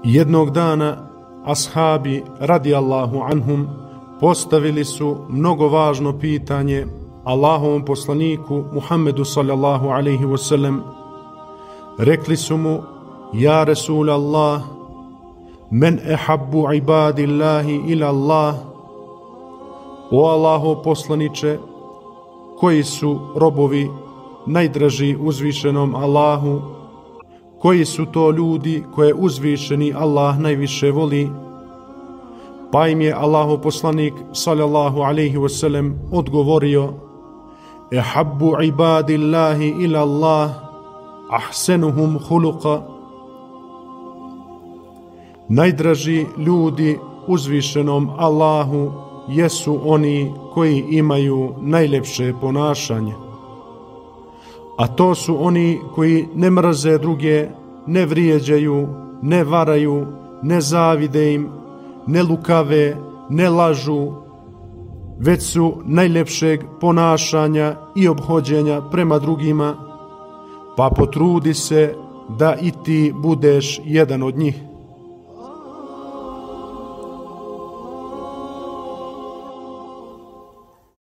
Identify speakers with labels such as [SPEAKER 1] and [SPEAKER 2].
[SPEAKER 1] Jednog dana ashabi radijallahu anhum postavili su mnogo važno pitanje Allahovom poslaniku Muhammedu sallallahu alaihi wasallam. Rekli su mu: Ja Rasul Allah, men ehabbu ibadillahi ila Allah. O Allahov poslaniče, koji su robovi najdraži uzvišenom Allahu? Koji su to ljudi koje uzvišeni Allah najviše voli? Pa im je Allahov poslanik sallallahu alaihi wasallam odgovorio: Ehabbu ibadillahi ila Allah ahsenuhum huluqa. Najdraži ljudi uzvišenom Allahu jesu oni koji imaju najljepše ponašanje. A to su oni koji ne mrze druge, ne vrijeđaju, ne varaju, ne zavide im, ne lukave, ne lažu, već su najljepšeg ponašanja i ophođenja prema drugima, pa potrudi se da i ti budeš jedan od njih.